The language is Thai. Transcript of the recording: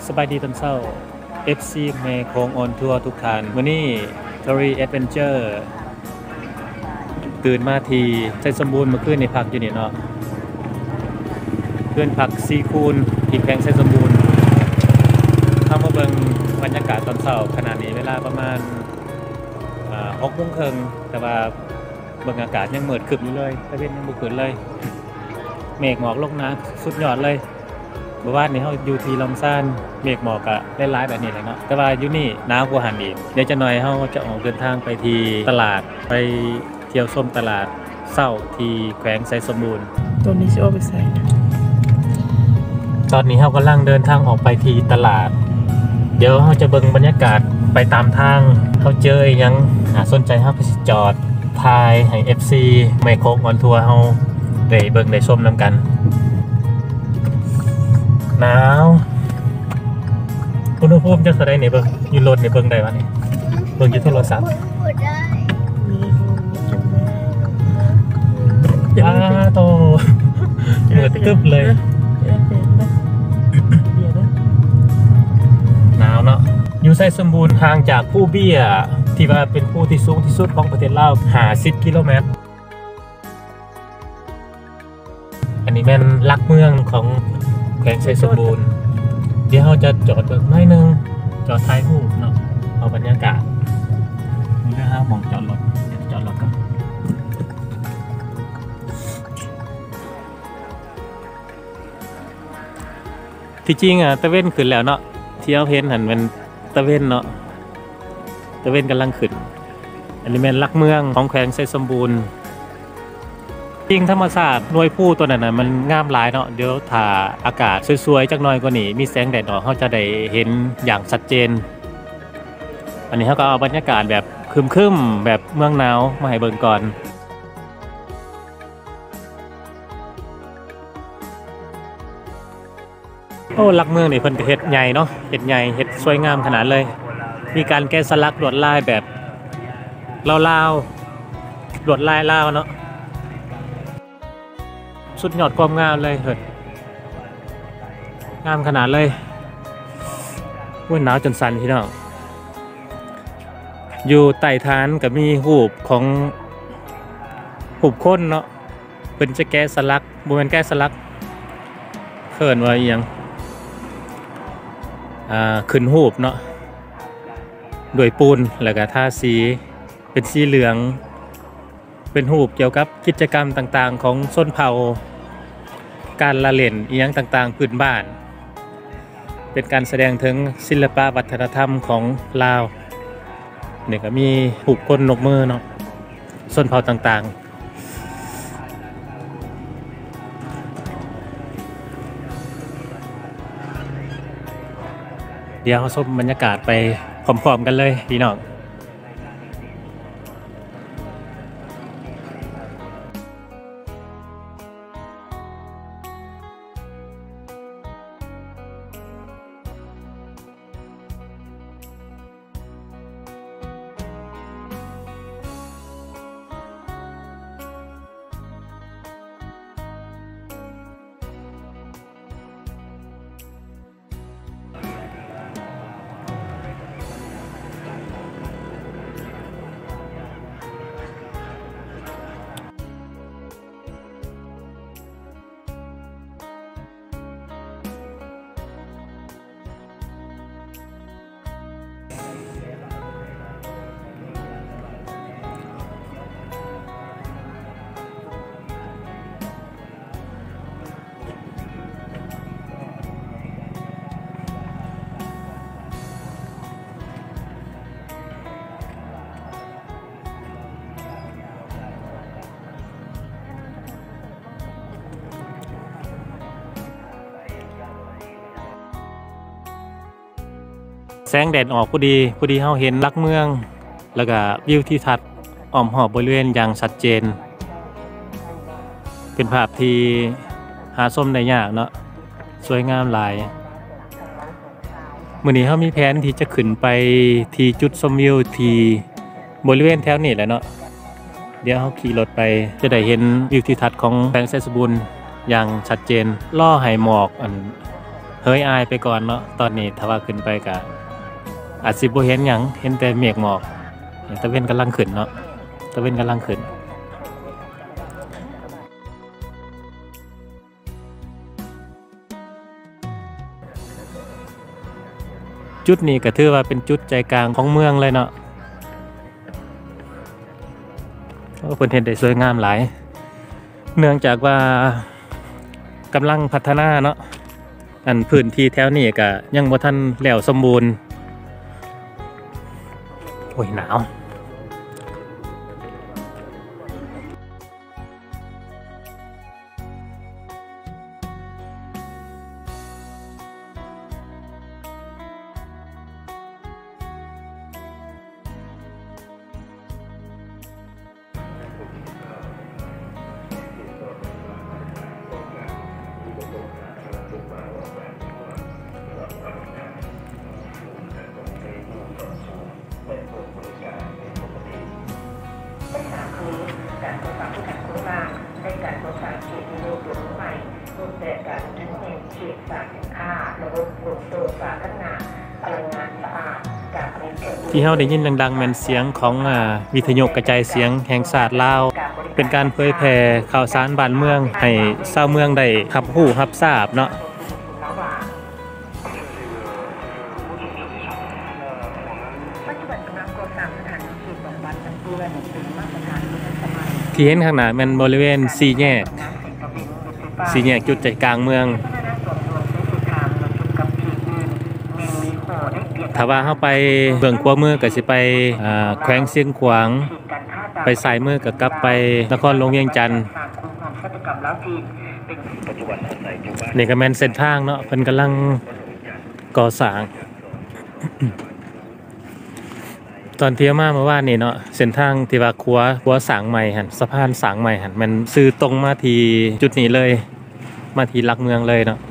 สบายดีตอนเช้า FC เมโคงออนทัวร์ทุกท่านวันนี้ทอรีแอดเวนเจอร์ตื่นมาทีใจสมบูรณ์เมื่อคืนในพักอยู่นี่เนาะเพื่อนพักซีคูนอีกแพงใจสมบูรณ์เข้ามาเบิ่งบรรยากาศตอนเช้าขนาดนี้เวลาประมาณ6 โมงครึ่งแต่ว่าเบิ่งอากาศยังมืดครึ้มอยู่เลยตะเวนยังบ่ขึ้นเลยเมฆหมอกลงนะสุดยอดเลยเมื่อวานนี้เขาอยู่ที่ลำซ่านเมฆหมอกอะได้ร้ายแบบนี้เลยเนาะแต่ว่าอยู่นี่หนาวกว่าหันอีกเดี๋ยวจะหน่อยเขาจะออกเดินทางไปที่ตลาดไปเที่ยวชมตลาดเศร้าที่แขวงไซสมบูรณ์ตัวนี้จะเอาไปใส่ตอนนี้เขากำลังเดินทางออกไปที่ตลาดเดี๋ยวเขาจะเบิ่งบรรยากาศไปตามทางเขาเจอยังสนใจเขาไปจอดทายให้ FC ไมโครออนทัวร์เขาได้เบิ่งได้ชมนำกันหนาวอุณหภูมิจะเท่าไรเนี่ยเบิ่งยืนรถเนี่ยเบิ่งได้ปะเนี่ยเบิ่งอยู่โทรศัพท์อ้าโตเหมือนตึ๊บเลยหนาวเนาะอยู่ไซสมบูรณ์ห่างจากผู้เบี้ยที่ว่าเป็นผู้ที่สูงที่สุดของประเทศลาว50 กิโลเมตรอันนี้แม่นลักเมืองของแขวงไซสมบูรณ์เดี๋ยวเราจะจอดหน่อยนึงจอดท้ายรูปเนาะเอาบรรยากาศนี่นะครับมองจอดรถกันที่จริงอ่ะตะเว้นขึ้นแล้วเนาะเที่ยวเพนหันเป็นตะเว้นเนาะตะเว้นกำลังขึ้นอันนี้แม่นลักเมืองของแขวงไซสมบูรณ์จริงธรรมชาติหน่วยผู้ตัวนั้นน่ะมันงามหลายเนาะเดี๋ยวถ้าอากาศสวยๆจักหน่อยกว่านี้มีแสงแดดออกเขาจะได้เห็นอย่างชัดเจนอันนี้เขาก็เอาบรรยากาศแบบครึมๆแบบเมืองหนาวมาให้เบิ่งก่อนโอ้ลักเมืองนี่เพิ่นก็เฮ็ดใหญ่เนาะเฮ็ดใหญ่เฮ็ดสวยงามขนาดเลยมีการแกะสลักลวดลายแบบลาวๆลวดลายลาวเนาะสุดยอดความงามเลยเหิดงามขนาดเลยว่าหนาวจนสั่นพี่น้องอยู่ใต้ฐานก็มีหูปของหูปคนเนาะเป็นจะแกะสลักบนแกะสลักเขินว่าอีหยังขึ้นหูปเนาะโดยปูนแล้วก็ทาสีเป็นสีเหลืองเป็นหูปเกี่ยวกับกิจกรรมต่างๆของชนเผ่าการละเล่นอีหยังต่างๆพื้นบ้านเป็นการแสดงถึงศิลปวัฒนธรรมของลาวเนี่ยก็มีหูปคนนกมือเนาะชนเผ่าต่างๆเดี๋ยวเราชมบรรยากาศไปพร้อมๆกันเลยพี่น้องแสงแดดออกพอดีเราเห็นลักเมืองแล้วก็วิวที่ทัดอ้อมหอบบริเวณอย่างชัดเจนเป็นภาพที่หาชมได้ยากเนาะสวยงามหลายมื้อนี้เรามีแผนที่จะขึ้นไปที่จุดชมวิวที่บริเวณแถวนี้แหละเนาะ เดี๋ยวเขาขี่รถไปจะได้เห็นวิวทิวทัศน์ของแขวงไซสมบูรณ์อย่างชัดเจนล่อให้หมอกอันเฮ้ยอายไปก่อนเนาะตอนนี้ถ้าว่าขึ้นไปกะอาจสิบ่เห็นหยังเห็นแต่เมฆหมอกตะเวนกำลังขึ้นเนาะตะเวนกำลังขึ้นจุดนี้ก็ถือว่าเป็นจุดใจกลางของเมืองเลยเนาะเพิ่นเห็นได้สวยงามหลายเนื่องจากว่ากำลังพัฒนาเนาะอันพื้นที่แถวนี้ก็ยังบ่ทันแล้วสมบูรณ์โอ้ยหนาวการตรวจสอบผู้แข่งโครงการได้การตรวจสอบเขตมีโลกใหม่รูปแบบการทั้งในเขตสารสินค้าระบบขนส่งสาธารณะพลังงานสะอาดการผลิตที่เฮาได้ยินดังๆแม่นเสียงของวิทยุกระจายเสียงแห่งชาติลาวเป็นการเผยแพร่ข่าวสารบ้านเมืองให้ชาวเมืองได้รับรู้รับทราบเนาะที่เห็นข้างหน้ามันบริเวณสี่แยกจุดใจกลางเมืองถ้าว่าเข้าไปเบื้องขวามือก็สิไปแขวงเสียงขวางไปสายมือก็กลับไปนครหลวงเวียงจันทน์นี่ก็แม่นเส้นทางเนาะเพิ่นกำลังก่อสร้างตอนเที่ยวมาเมื่อวานนี่เนาะเส้นทางที่ว่าขัวสางใหม่หั่นสะพานสางใหม่หั่นมันซื้อตรงมาที่จุดนี้เลยมาที่หลักเมืองเลยเนาะ